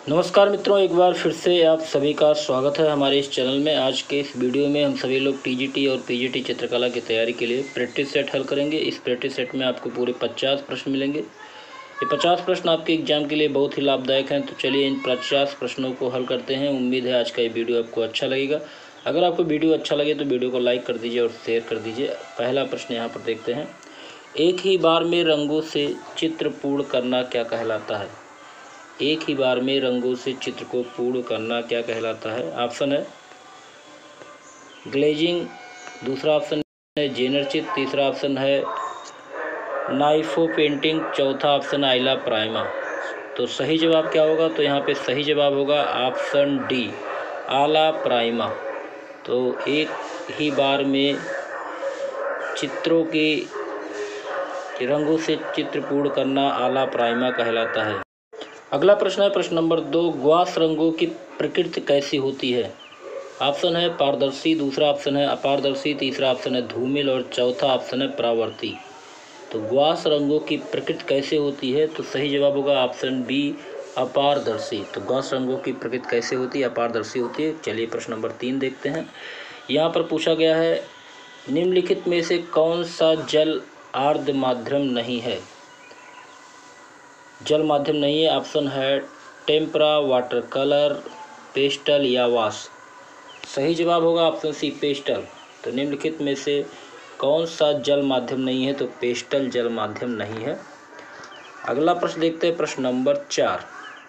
नमस्कार मित्रों, एक बार फिर से आप सभी का स्वागत है हमारे इस चैनल में। आज के इस वीडियो में हम सभी लोग टीजीटी और पीजीटी चित्रकला की तैयारी के लिए प्रैक्टिस सेट हल करेंगे। इस प्रैक्टिस सेट में आपको पूरे 50 प्रश्न मिलेंगे। ये 50 प्रश्न आपके एग्जाम के लिए बहुत ही लाभदायक हैं। तो चलिए इन 50 प्रश्नों को हल करते हैं। उम्मीद है आज का ये वीडियो आपको अच्छा लगेगा। अगर आपको वीडियो अच्छा लगे तो वीडियो को लाइक कर दीजिए और शेयर कर दीजिए। पहला प्रश्न यहाँ पर देखते हैं। एक ही बार में रंगों से चित्र पूर्ण करना क्या कहलाता है? एक ही बार में रंगों से चित्र को पूर्ण करना क्या कहलाता है? ऑप्शन है ग्लेजिंग, दूसरा ऑप्शन है जेनर चित्र, तीसरा ऑप्शन है नाइफो पेंटिंग, चौथा ऑप्शन है आइला प्राइमा। तो सही जवाब क्या होगा? तो यहाँ पे सही जवाब होगा ऑप्शन डी, आला प्राइमा। तो एक ही बार में चित्रों के रंगों से चित्र पूर्ण करना आला प्राइमा कहलाता है। अगला प्रश्न है प्रश्न नंबर 2। ग्वास रंगों की प्रकृति कैसी होती है? ऑप्शन है पारदर्शी, दूसरा ऑप्शन है अपारदर्शी, तीसरा ऑप्शन है धूमिल और चौथा ऑप्शन है परावर्ती। तो ग्वास रंगों की प्रकृति कैसे होती है? तो सही जवाब होगा ऑप्शन बी, अपारदर्शी। तो ग्वास रंगों की प्रकृति कैसे होती है? अपारदर्शी होती है। चलिए प्रश्न नंबर 3 देखते हैं। यहाँ पर पूछा गया है निम्नलिखित में से कौन सा जल आर्द्र माध्यम नहीं है? जल माध्यम नहीं है। ऑप्शन है टेम्परा, वाटर कलर, पेस्टल या वाश। सही जवाब होगा ऑप्शन सी, पेस्टल। तो निम्नलिखित में से कौन सा जल माध्यम नहीं है? तो पेस्टल जल माध्यम नहीं है। अगला प्रश्न देखते हैं प्रश्न नंबर 4।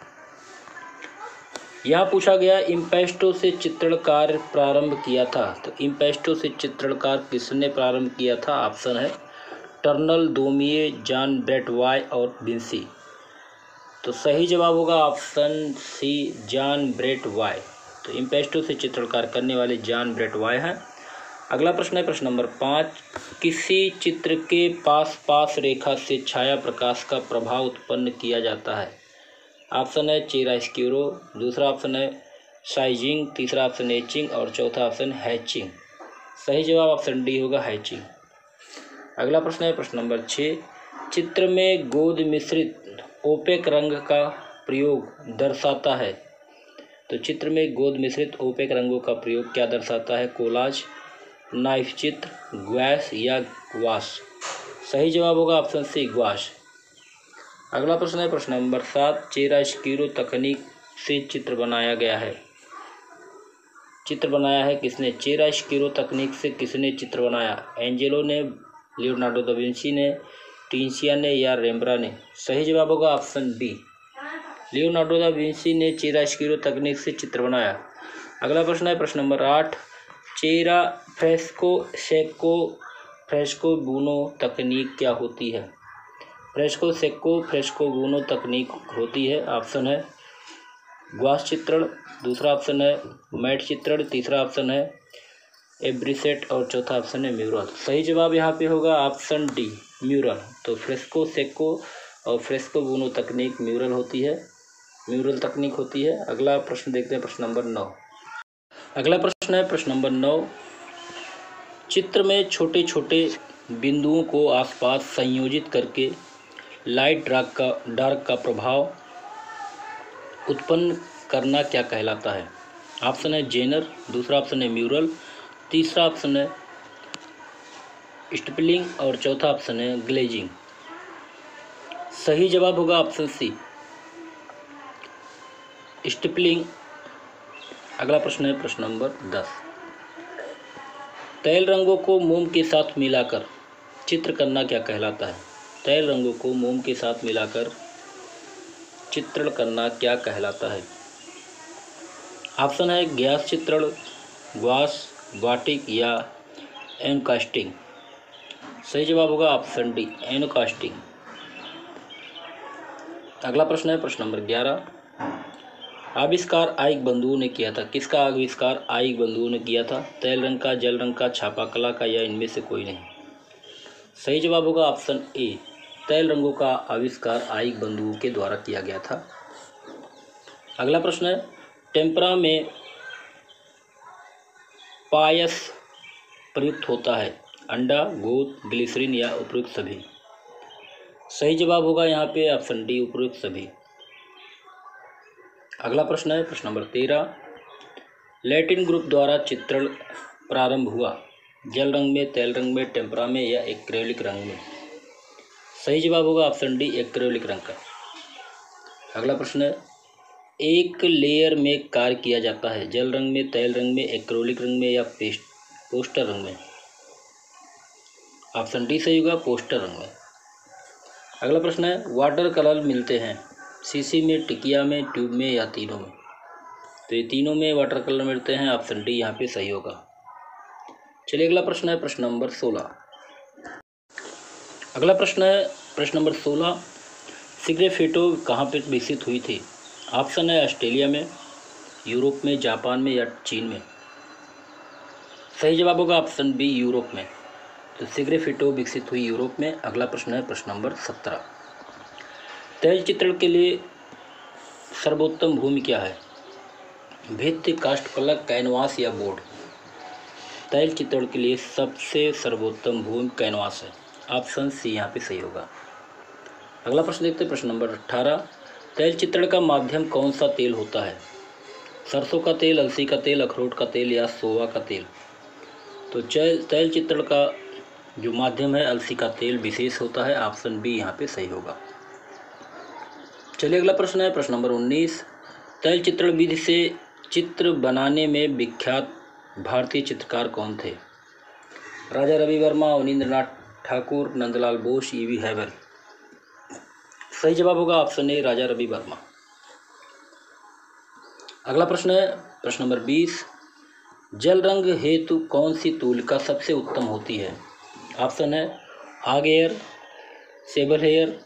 यहाँ पूछा गया इम्पेस्टो से चित्रण कार्य प्रारंभ किया था। तो इम्पेस्टो से चित्रण कार्य किसने प्रारंभ किया था? ऑप्शन है टर्नल, दोमिये, जॉन ब्रेट वाय और विंसी। तो सही जवाब होगा ऑप्शन सी, जॉन ब्रेट वाय। तो इम्पेस्टो से चित्रकार करने वाले जॉन ब्रेट वाय हैं। अगला प्रश्न है प्रश्न नंबर 5। किसी चित्र के पास रेखा से छाया प्रकाश का प्रभाव उत्पन्न किया जाता है? ऑप्शन है चिरास्क्यूरो, दूसरा ऑप्शन है साइजिंग, तीसरा ऑप्शन एचिंग और चौथा ऑप्शन हैचिंग। सही जवाब ऑप्शन डी होगा, हैचिंग। अगला प्रश्न है प्रश्न नंबर 6। चित्र में गोद मिश्रित ओपेक रंग का प्रयोग दर्शाता है। तो चित्र में गोद मिश्रित ओपेक रंगों का प्रयोग क्या दर्शाता है? कोलाज, नाइफ चित्र, ग्वाश या वाश। सही जवाब होगा ऑप्शन सी, ग्वाश। अगला प्रश्न है प्रश्न नंबर 7। चिरास्क्यूरो तकनीक से चित्र बनाया गया है। चित्र बनाया है किसने? चिरास्क्यूरो तकनीक से किसने चित्र बनाया? एंजेलो ने, लियोनार्डो दा विंची ने, टिंसिया ने या रेम्ब्रा ने। सही जवाब होगा option B, Leonardo da Vinci ने चिरास्क्यूरो तकनीक से चित्र बनाया। अगला प्रश्न है प्रश्न नंबर 8। चेरा फ्रेस्को सेको फ्रेस्को बूनो तकनीक क्या होती है? फ्रेस्को सेको फ्रेस्को बूनो तकनीक होती है। ऑप्शन है ग्वास चित्रण, दूसरा ऑप्शन है मैट चित्रण, तीसरा ऑप्शन है एब्रिसेट और चौथा ऑप्शन है म्यूरल। सही जवाब यहाँ पे होगा ऑप्शन डी, म्यूरल। तो फ्रेस्को सेको और फ्रेस्को बूनो तकनीक म्यूरल होती है, म्यूरल तकनीक होती है। अगला प्रश्न देखते हैं प्रश्न नंबर 9। अगला प्रश्न है प्रश्न नंबर 9। चित्र में छोटे छोटे बिंदुओं को आसपास संयोजित करके लाइट डार्क का प्रभाव उत्पन्न करना क्या कहलाता है? ऑप्शन है जेनर, दूसरा ऑप्शन है म्यूरल, तीसरा ऑप्शन है स्टिपलिंग और चौथा ऑप्शन है ग्लेजिंग। सही जवाब होगा ऑप्शन सी, स्टिपलिंग। अगला प्रश्न है प्रश्न नंबर 10। तैल रंगों को मोम के साथ मिलाकर चित्र करना क्या कहलाता है? तैल रंगों को मोम के साथ मिलाकर चित्रण करना क्या कहलाता है? ऑप्शन है गैस चित्रण, ग्वाश, वाटिक या एनकास्टिंग। सही जवाब होगा ऑप्शन डी, एनकास्टिंग। अगला प्रश्न है प्रश्न नंबर 11। आविष्कार आइक बंधुओं ने किया था। किसका आविष्कार आइक बंधुओं ने किया था? तैल रंग का, जल रंग का, छापा कला का या इनमें से कोई नहीं। सही जवाब होगा ऑप्शन ए, तैल रंगों का आविष्कार आइक बंधुओं के द्वारा किया गया था। अगला प्रश्न है टेम्परा में पायस प्रयुक्त होता है? अंडा, गोद, ग्लिसरीन या उपयुक्त सभी। सही जवाब होगा यहाँ पे ऑप्शन डी, उपयुक्त सभी। अगला प्रश्न है प्रश्न नंबर 13, लैटिन ग्रुप द्वारा चित्रण प्रारंभ हुआ जल रंग में, तेल रंग में, टेम्परा में या एक्रेलिक रंग में। सही जवाब होगा ऑप्शन डी, एक्रेलिक रंग का। अगला प्रश्न है, एक लेयर में कार्य किया जाता है जल रंग में, तेल रंग में, एक्रेलिक रंग में या पोस्टर रंग में। ऑप्शन डी सही होगा, पोस्टर रंग में। अगला प्रश्न है, वाटर कलर मिलते हैं सीसी में, टिकिया में, ट्यूब में या तीनों में। तो ये तीनों में वाटर कलर मिलते हैं, ऑप्शन डी यहाँ पे सही होगा। चलिए अगला प्रश्न है प्रश्न नंबर 16। अगला प्रश्न है प्रश्न नंबर 16, सिग्रेफेटो कहाँ पर विकसित हुई थी। ऑप्शन है ऑस्ट्रेलिया में, यूरोप में, जापान में या चीन में। सही जवाब होगा ऑप्शन बी, यूरोप में। तो सिग्रेफेटो विकसित हुई यूरोप में। अगला प्रश्न है प्रश्न नंबर 17, तेल चित्रण के लिए सर्वोत्तम भूमि क्या है। भित्ति, काष्ठ फलक, कैनवास या बोर्ड। तेल चित्रण के लिए सबसे सर्वोत्तम भूमि कैनवास है, ऑप्शन सी यहाँ पे सही होगा। अगला प्रश्न देखते हैं प्रश्न नंबर 18, तेल चित्रण का माध्यम कौन सा तेल होता है। सरसों का तेल, अलसी का तेल, अखरोट का तेल या सोया का तेल। तो तेल चित्रण का जो माध्यम है अलसी का तेल विशेष होता है, ऑप्शन बी यहाँ पे सही होगा। चलिए अगला प्रश्न है प्रश्न नंबर 19, तेल चित्रण विधि से चित्र बनाने में विख्यात भारतीय चित्रकार कौन थे। Raja Ravi Varma, Abanindranath Thakur, Nandalal Bose, E V. Havell जवाब होगा ऑप्शन ए, राजा रवि वर्मा। अगला प्रश्न है प्रश्न नंबर 20, जल रंग हेतु कौन सी तूलिका सबसे उत्तम होती है। ऑप्शन है hog hair, sable hair,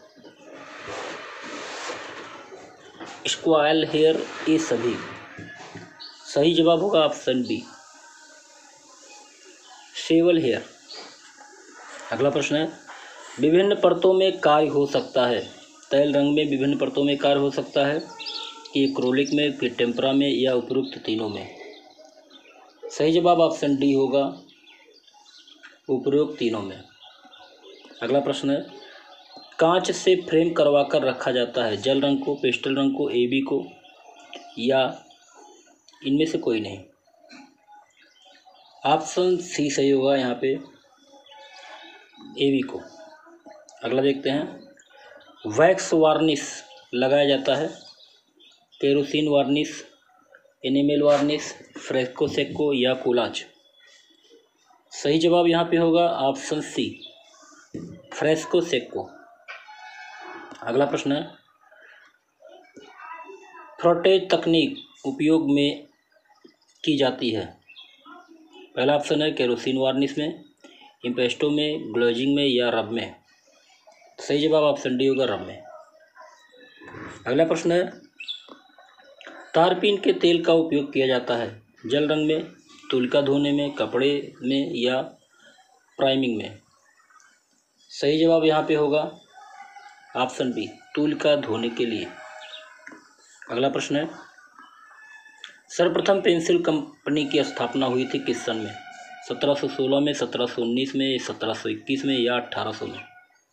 squirrel hair, ये सभी। सही जवाब होगा ऑप्शन बी, सेबल हेयर। अगला प्रश्न है, विभिन्न परतों में कार्य हो सकता है। तेल रंग में विभिन्न परतों में कार्य हो सकता है कि एक्रेलिक में, फिर टेम्परा में या उपरोक्त तीनों में। सही जवाब ऑप्शन डी होगा, उपरोक्त तीनों में। अगला प्रश्न है, कांच से फ्रेम करवा कर रखा जाता है जल रंग को, पेस्टल रंग को, एबी को या इनमें से कोई नहीं। ऑप्शन सी सही होगा यहाँ पे, एबी को। अगला देखते हैं, वैक्स वार्निश लगाया जाता है, kerosene varnish, animal varnish, fresco secco या कोलाज। सही जवाब यहाँ पे होगा ऑप्शन सी, फ्रेस्को सेको। अगला प्रश्न है, फ्रोटेज तकनीक उपयोग में की जाती है। पहला ऑप्शन है केरोसिन वार्निश में, इम्पेस्टो में, ग्लेजिंग में या रब में। सही जवाब ऑप्शन डी होगा, रब में। अगला प्रश्न है, तारपीन के तेल का उपयोग किया जाता है जल रंग में, तूलिका धोने में, कपड़े में या प्राइमिंग में। सही जवाब यहाँ पे होगा ऑप्शन बी, तूलिका धोने के लिए। अगला प्रश्न है, सर्वप्रथम पेंसिल कंपनी की स्थापना हुई थी किस सन में। 1716 में, 1719 में, 1721 में या 1800 में।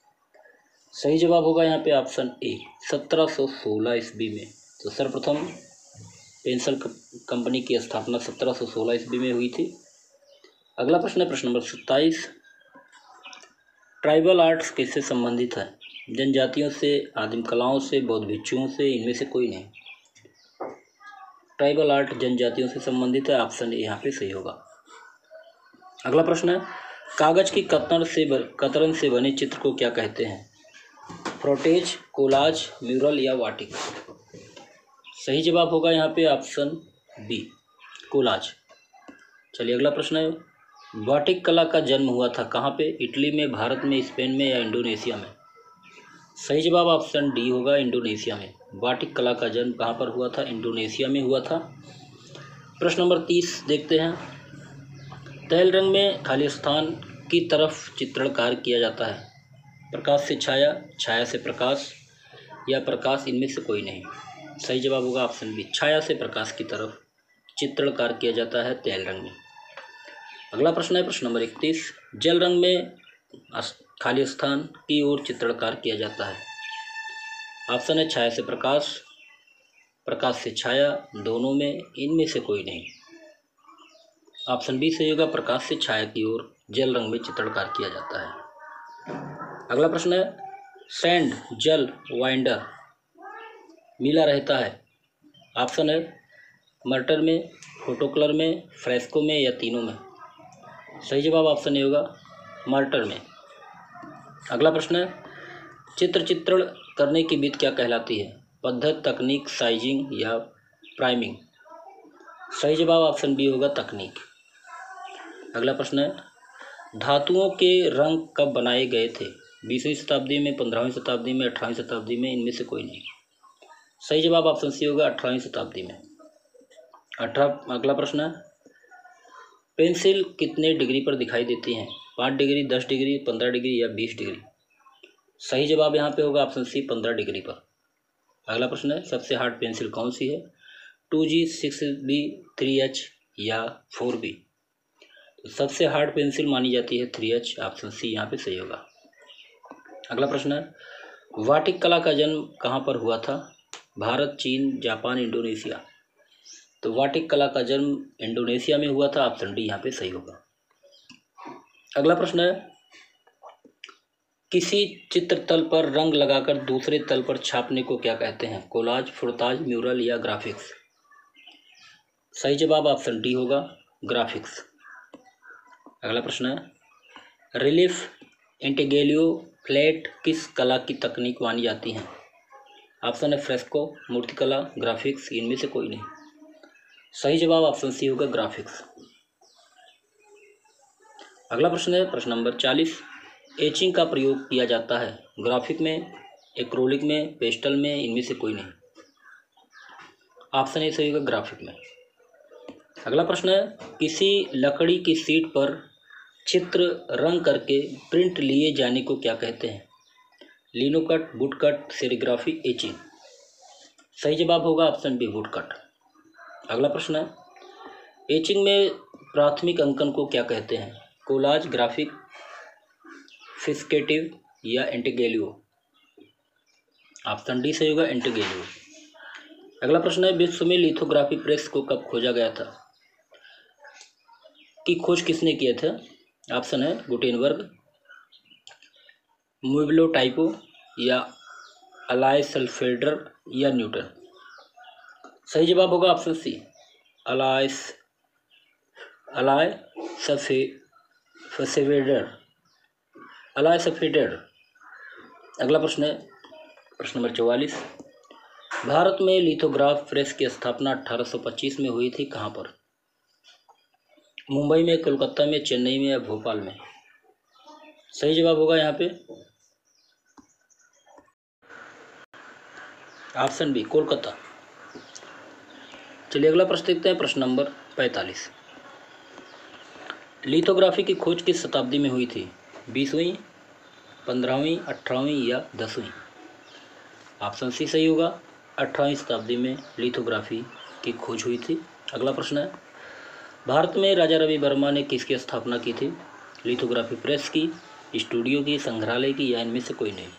सही जवाब होगा यहाँ पे ऑप्शन ए, 1716 ईस्वी में। तो सर्वप्रथम पेंसिल कंपनी की स्थापना 1716 ईस्वी में हुई थी। अगला प्रश्न है प्रश्न नंबर 27, ट्राइबल आर्ट्स किससे संबंधित है। जनजातियों से, आदिम कलाओं से, बौद्ध भिक्षुओं से, इनमें से कोई नहीं। ट्राइबल आर्ट जनजातियों से संबंधित है, ऑप्शन ए यहाँ पे सही होगा। अगला प्रश्न है, कागज की कतरन से बने चित्र को क्या कहते हैं। फ्रोटेज, कोलाज, म्यूरल या वाटिक। सही जवाब होगा यहाँ पे ऑप्शन बी, कोलाज। चलिए अगला प्रश्न है, वाटिक कला का जन्म हुआ था कहाँ पे। इटली में, भारत में, स्पेन में या इंडोनेशिया में। सही जवाब ऑप्शन डी होगा, इंडोनेशिया में। वाटिक कला का जन्म कहाँ पर हुआ था, इंडोनेशिया में हुआ था। प्रश्न नंबर 30 देखते हैं, तेल रंग में खाली स्थान की तरफ चित्रण कार्य किया जाता है। प्रकाश से छाया, छाया से प्रकाश या प्रकाश, इनमें से कोई नहीं। सही जवाब होगा ऑप्शन बी, छाया से प्रकाश की तरफ चित्रण कार्य किया जाता है तेल रंग में। अगला प्रश्न है प्रश्न नंबर 31, जल रंग में खाली स्थान की ओर चित्रण कार्य किया जाता है। ऑप्शन है छाया से प्रकाश, प्रकाश से छाया, दोनों में, इनमें से कोई नहीं। ऑप्शन बी सही होगा, प्रकाश से छाया की ओर जल रंग में चित्रण किया जाता है। अगला प्रश्न है, सैंड जल वाइंडर मिला रहता है। ऑप्शन है मर्टर में, फोटो कलर में, फ्रेस्को में या तीनों में। सही जवाब ऑप्शन ए होगा, मर्टर में। अगला प्रश्न है, चित्रण करने की विधि क्या कहलाती है? पद्धत, तकनीक, साइजिंग या प्राइमिंग। सही जवाब ऑप्शन बी होगा, तकनीक। अगला प्रश्न है, धातुओं के रंग कब बनाए गए थे? 20वीं शताब्दी में, 15वीं शताब्दी में, 18वीं शताब्दी में, इनमें से कोई नहीं। सही जवाब ऑप्शन सी होगा, 18वीं शताब्दी में। अगला प्रश्न है, पेंसिल कितने डिग्री पर दिखाई देती हैं? 5 डिग्री, 10 डिग्री, 15 डिग्री या 20 डिग्री। सही जवाब यहाँ पे होगा ऑप्शन सी, 15 डिग्री पर। अगला प्रश्न है, सबसे हार्ड पेंसिल कौन सी है? 2G, 6B, 3H या 4B। तो सबसे हार्ड पेंसिल मानी जाती है 3H, ऑप्शन सी यहाँ पे सही होगा। अगला प्रश्न है, वाटिक कला का जन्म कहाँ पर हुआ था? भारत, चीन, जापान, इंडोनेशिया। तो वाटिक कला का जन्म इंडोनेशिया में हुआ था, ऑप्शन डी यहाँ पे सही होगा। अगला प्रश्न है, किसी चित्र तल पर रंग लगाकर दूसरे तल पर छापने को क्या कहते हैं? कोलाज, फुर्ताज, म्यूरल या ग्राफिक्स। सही जवाब ऑप्शन डी होगा, ग्राफिक्स। अगला प्रश्न है, रिलीफ, इंटेग्रेलियो, फ्लैट किस कला की तकनीक मानी जाती हैं? ऑप्शन है फ्रेस्को, मूर्तिकला, ग्राफिक्स, इनमें से कोई नहीं। सही जवाब ऑप्शन सी होगा, ग्राफिक्स। अगला प्रश्न है, प्रश्न नंबर 40, एचिंग का प्रयोग किया जाता है ग्राफिक में, एक्रोलिक में, पेस्टल में, इनमें से कोई नहीं। ऑप्शन ए सही होगा, ग्राफिक में। अगला प्रश्न है, किसी लकड़ी की शीट पर चित्र रंग करके प्रिंट लिए जाने को क्या कहते हैं? Linocut, woodcut, serigraphy, etching. सही जवाब होगा ऑप्शन बी, वुडकट। अगला प्रश्न है, एचिंग में प्राथमिक अंकन को क्या कहते हैं? कोलाज, ग्राफिक, फिस्केटिव या इंटेग्रेलियो। ऑप्शन डी सही होगा, इंटेग्रेलियो। अगला प्रश्न है, विश्व में लिथोग्राफी प्रेस को कब खोजा गया था? की खोज किसने किया था? ऑप्शन है गुटेनबर्ग, मुइबलो टाइपो या अलाय सल्फेडर या न्यूटन। सही जवाब होगा ऑप्शन सी, अलाय सल्फेडर। अगला प्रश्न है, प्रश्न नंबर 44, भारत में लिथोग्राफ प्रेस की स्थापना 1825 में हुई थी, कहाँ पर? मुंबई में, कोलकाता में, चेन्नई में या भोपाल में। सही जवाब होगा यहाँ पे ऑप्शन बी, कोलकाता। चलिए अगला प्रश्न देखते हैं, प्रश्न नंबर 45, लिथोग्राफी की खोज किस शताब्दी में हुई थी? 20वीं, 15वीं, 18वीं या 10वीं। ऑप्शन सी सही होगा, 18वीं शताब्दी में लिथोग्राफी की खोज हुई थी। अगला प्रश्न है, भारत में राजा रवि वर्मा ने किसकी स्थापना की थी? लिथोग्राफी प्रेस की, स्टूडियो की, संग्रहालय की या इनमें से कोई नहीं।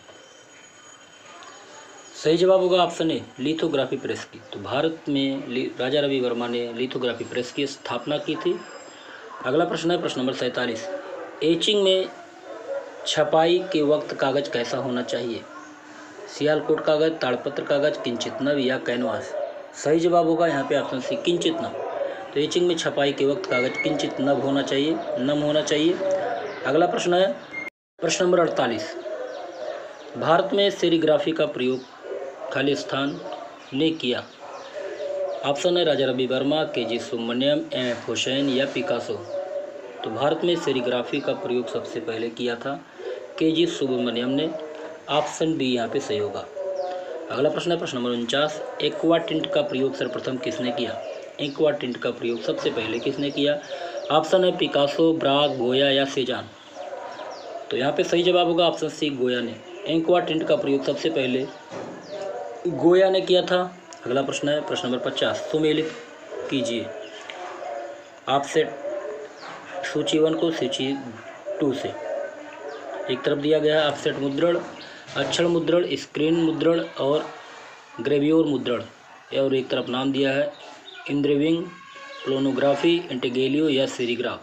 सही जवाब होगा ऑप्शन ए, लिथोग्राफी प्रेस की। तो भारत में राजा रवि वर्मा ने लिथोग्राफी प्रेस की स्थापना की थी। अगला प्रश्न है, प्रश्न नंबर 47, एचिंग में छपाई के वक्त कागज कैसा होना चाहिए? सियालकोट कागज, ताड़पत्र कागज, किंचित नव या कैनवास। सही जवाब होगा यहाँ पे ऑप्शन सी, किंचित नव। तो एचिंग में छपाई के वक्त कागज किंचित नम होना चाहिए। अगला प्रश्न है, प्रश्न नंबर 48, भारत में सेरीग्राफी का प्रयोग खाली स्थान ने किया? ऑप्शन है राजा रवि वर्मा, KG सुब्रमण्यम, MF हुसैन या पिकासो। तो भारत में सेरीग्राफी का प्रयोग सबसे पहले किया था KG सुब्रमण्यम ने, ऑप्शन बी यहाँ पे सही होगा। अगला प्रश्न है, प्रश्न नंबर 49, एक्वा टिंट का प्रयोग सर्वप्रथम किसने किया? एक्वा टिंट का प्रयोग सबसे पहले किसने किया? ऑप्शन है पिकासो, ब्राग, गोया या सेजान। तो यहाँ पे सही जवाब होगा ऑप्शन सी, गोया ने। एक्वा टिंट का प्रयोग सबसे पहले गोया ने किया था। अगला प्रश्न है, प्रश्न नंबर 50, सुमेलित कीजिए ऑफसेट सूची 1 को सूची 2 से। एक तरफ दिया गया है ऑफसेट मुद्रण, अक्षर मुद्रण, स्क्रीन मुद्रण और ग्रेवियोर मुद्रण। और एक तरफ नाम दिया है इंद्रविंग, प्लोनोग्राफी, इंटेगेलियो या सीरीग्राफ।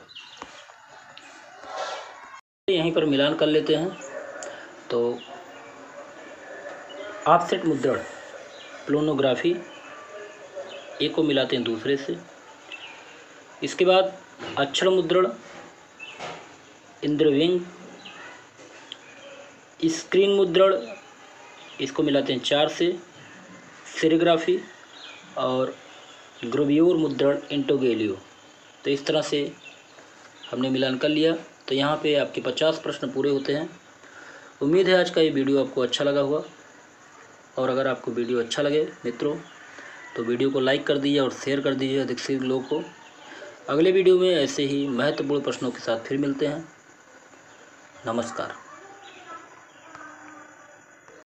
यहीं पर मिलान कर लेते हैं। तो ऑफसेट मुद्रण प्लोनोग्राफी, एक को मिलाते हैं दूसरे से। इसके बाद अक्षर मुद्रण इंद्रविंग, स्क्रीन मुद्रण इसको मिलाते हैं 4 से, सीरीग्राफी और ग्रेव्योर मुद्रण इंटेगेलियो। तो इस तरह से हमने मिलान कर लिया। तो यहाँ पे आपके 50 प्रश्न पूरे होते हैं। उम्मीद है आज का ये वीडियो आपको अच्छा लगा होगा, और अगर आपको वीडियो अच्छा लगे मित्रों तो वीडियो को लाइक कर दीजिए और शेयर कर दीजिए अधिक से अधिक लोगों को। अगले वीडियो में ऐसे ही महत्वपूर्ण प्रश्नों के साथ फिर मिलते हैं। नमस्कार।